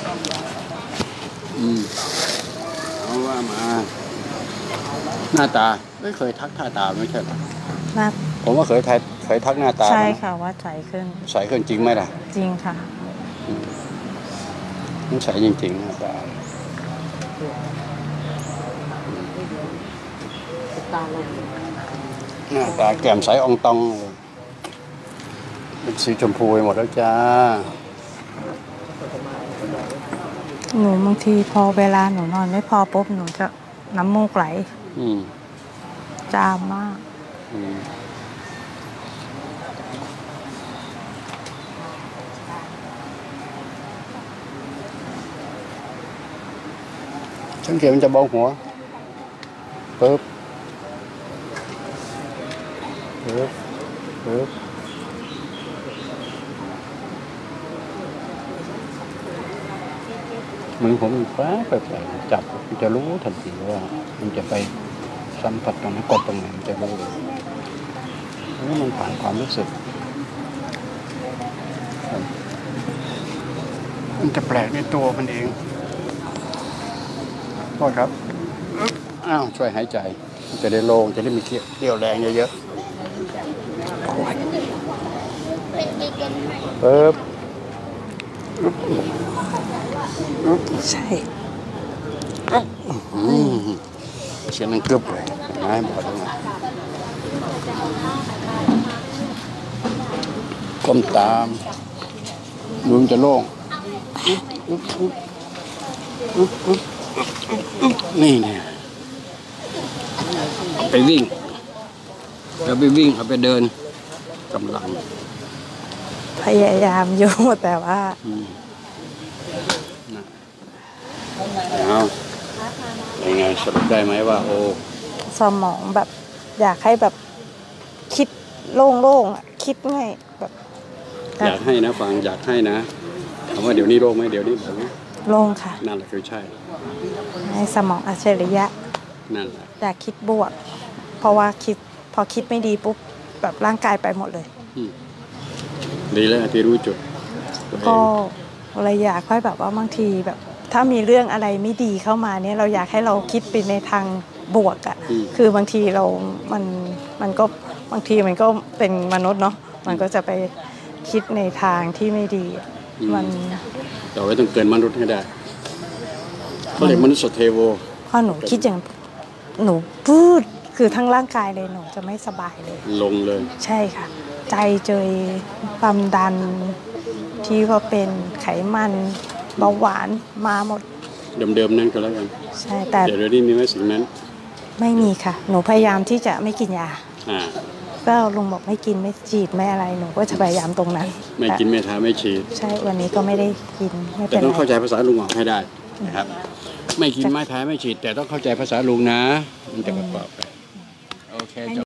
เอาว่ามาหน้าตาไม่เคยทักท่าตาไม่ใช่หรอผมว่าเคยทักหน้าตาใช่ค่ะว่าใสขึ้นจริงไหมล่ะจริงค่ะมันใสจริงๆหน้าตาแก้มใสอองตองเป็นสีชมพูไปหมดแล้วจ้าหนูบางทีพอเวลาหนูนอนไม่พอปุ๊บหนูจะน้ำมูกไหลจามมากสังเกตมันจะเบาหัวปึ๊บมือผมฟ้าไปจับมันจะรู้ทันทีว่ามันจะไปสัมผัสตรงนั้นกดตรงไหนมันจะรู้เลยนี่มันผ่านความรู้สึกมันจะแปลกในตัวมันเองโทษครับอ้าวช่วยหายใจจะได้โล่งจะได้มีเรี่ยวแรงเยอะๆปึ๊บใช่เสียงมันกรึบเลยนะบอกได้ไงก้มตามมือจะโล่งนี่เนี่ยไปวิ่งเอาไปเดินกำลังพยายามอยู่แต่ว่าเอาเป็นไงสรุปได้ไหมว่าโอ้สมองแบบอยากให้แบบคิดโล่งๆคิดง่ายแบบอยากให้นะฟังอยากให้นะถามว่าเดี๋ยวนี้โล่งไหมเดี๋ยวนี้แบบนี้โล่งค่ะนั่นแหละคือใช่ให้สมองอัจฉริยะนั่นแหละอยากคิดบวกเพราะว่าพอคิดไม่ดีปุ๊บแบบร่างกายไปหมดเลยดีแล้วที่รู้จุดก็เลยอยากให้แบบว่าบางทีแบบถ้ามีเรื่องอะไรไม่ดีเข้ามาเนี่ยเราอยากให้เราคิดไปในทางบวกอ่ะคือบางทีมันก็บางทีมันก็เป็นมนุษย์เนาะมันก็จะไปคิดในทางที่ไม่ดีมันแต่ว่าต้องเกินมนุษย์ให้ได้เขาเรียกมนุษย์เทโวพอหนูคิดอย่างหนูพูดคือทั้งร่างกายเลยหนูจะไม่สบายเลยลงเลยใช่ค่ะใจเจยความดันที่ว่าเป็นไขมันเบาหวานมาหมดเดิมๆนั่นก็แล้วกันใช่แต่เดี๋ยวนี้มีไหมสิ่งนั้นไม่มีค่ะหนูพยายามที่จะไม่กินยาก็ลุงบอกไม่กินไม่ฉีดไม่อะไรหนูก็จะพยายามตรงนั้นไม่กินไม่ทาไม่ฉีดใช่วันนี้ก็ไม่ได้กินไม่เป็นไรแต่ต้องเข้าใจภาษาลุงออกให้ได้นะครับไม่กินไม่แพ้ไม่ฉีดแต่ต้องเข้าใจภาษาลุงนะมันจะประกอบกันโอเค